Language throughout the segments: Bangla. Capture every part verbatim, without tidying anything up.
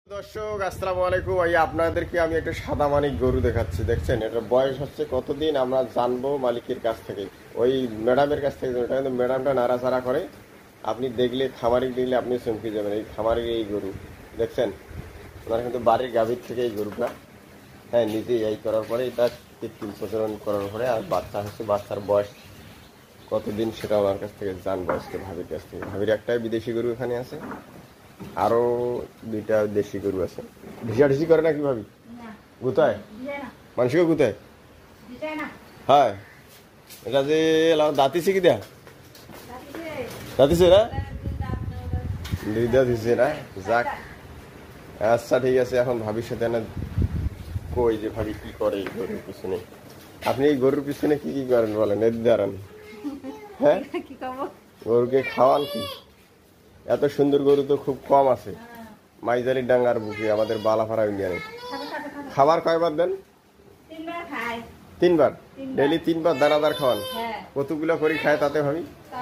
দর্শক আসসালামু আলাইকুম। ভাইয়া আপনাদেরকে আমি একটা সাদা মানিক গরু দেখাচ্ছি। দেখছেন এটা বয়স হচ্ছে কতদিন আমরা জানবো মালিকের কাছ থেকে, ওই ম্যাডামের কাছ থেকে। এটা কিন্তু ম্যাডামটা নাড়াচাড়া করে, আপনি দেখলে খামারি দেখলে আপনি চমকে যাবেন। এই খামারের এই গরু দেখছেন, ওনার কিন্তু বাড়ির গাভীর থেকে এই গরুটা, হ্যাঁ, নিজে এই করার পরে এটা কৃত্রিম প্রচলন করার পরে আর বাচ্চা হচ্ছে। বাচ্চার বয়স কতদিন সেটা ওনার কাছ থেকে জানবো আজকে, ভাবির কাছ থেকে। ভাবির একটাই বিদেশি গরু এখানে আছে, আরো দুইটা দেশি গরু আছে। ঢিসা করে না কি ভাবি? গুতায় মানুষকে গুতায়, হ্যাঁ। এটা যে দাঁতিছে কি দেয়া দাঁতিছে না, দুইটা দিছে না। যাক, আচ্ছা ঠিক আছে। এখন ভাবির সাথে না কই যে ভাবি কি করে এই গরুর পিছনে। আপনি এই গরুর পিছনে কি কি করেন বলেন, এর দাঁড়ান। হ্যাঁ, গরুকে খাওয়ান কি? এত সুন্দর গরু তো খুব কম আছে মাইজালি ডাঙ্গার বুকে, আমাদের বালাফাড়া ইন্ডিয়ানে। খাবার কয়বার দেন? তিনবার। ডেলি তিনবার দানাদার খাওয়ান? কতগুলো করে খায় তাতে ভাবি?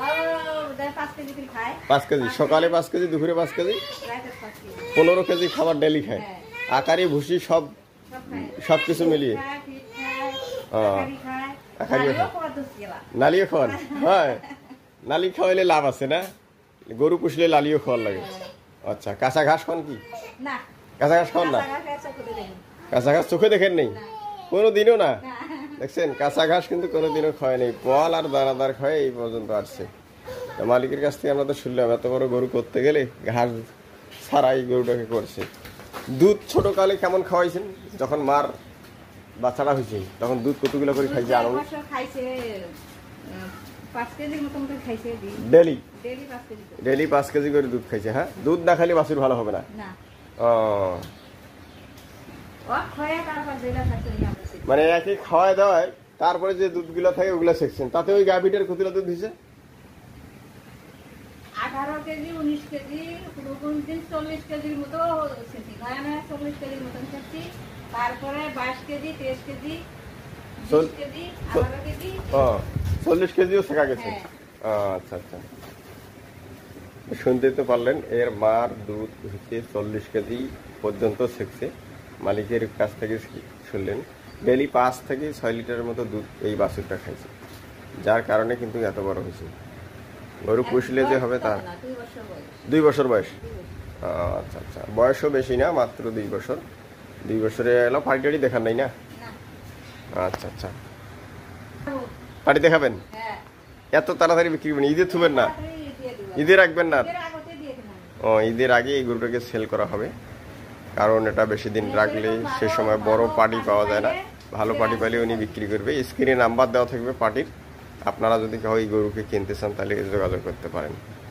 পাঁচ কেজি। সকালে পাঁচ কেজি, দুপুরে পাঁচ কেজি, পনেরো কেজি খাবার ডেলি খায়। আকারি ভুসি সব সব কিছু মিলিয়ে নালিও খাওয়ান? হ্যাঁ, নালি খাওয়াইলে লাভ আছে না? গরু পুষলে লালিও খাওয়ার লাগে। আচ্ছা, কাঁচা ঘাস খান কি? কাঁচা ঘাস খাওয়ান না? কাঁচা ঘাস চোখে দেখেন নেই কোনোদিনও না? দেখছেন, কাঁচা ঘাস কিন্তু কোনোদিনও খায় নেই, পল আর দানাদার খায় এই পর্যন্ত আসছে। মালিকের কাছ থেকে আমরা তো শুনলাম এত বড় গরু করতে গেলে ঘাস ছাড়াই গরুটাকে করছে। দুধ ছোট কালে কেমন খাওয়াইছেন? যখন মার বাচ্চাটা হয়েছে তখন দুধ কতগুলো করে খাইছে? আরো ডেলি ডেলি পাঁচ কেজি করে দুধ খাইছে। হ্যাঁ, দুধ না খাইলে বাছুর ভালো হবে না। মানে একে খাওয়াই দেওয়ায় তারপরে যে দুধগুলো থাকে ওগুলো সেকছেন, তাতে ওই গাভীটার কতগুলো দুধ দিছে? আঠারো কেজি, উনিশ কেজি, চল্লিশ কেজির মতো, তারপরে বাইশ কেজি, তেইশ কেজি, চল্লিশ কেজিও শেখা গেছে। আচ্ছা আচ্ছা, শুনতে তো পারলেন, এর মার দুধ হচ্ছে চল্লিশ কেজি পর্যন্ত শেখছে। মালিকের কাছ থেকে শুনলেন ডেলি পাঁচ থেকে ছয় লিটারের মতো দুধ এই বাছুরটা খাইছে, যার কারণে কিন্তু এত বড় হয়েছে। গরু পুষলে যে হবে তার দুই বছর বয়স। আচ্ছা আচ্ছা, বয়সও বেশি না, মাত্র দুই বছর। দুই বছরে এলো পাটি টাড়ি দেখান নাই না? আচ্ছা আচ্ছা, পাটি দেখাবেন? এত তাড়াতাড়ি বিক্রি করবেন? ঈদে থুবেন না? ঈদে রাখবেন না? ও, ঈদের আগে এই গরুটাকে সেল করা হবে, কারণ এটা বেশি দিন রাখলে সে সময় বড় পাটি পাওয়া যায় না। ভালো পাটি পাইলে উনি বিক্রি করবে। স্ক্রিনে নাম্বার দেওয়া থাকবে পাটির, আপনারা যদি কেউ এই গরুকে কিনতে চান তাহলে যোগাযোগ করতে পারেন।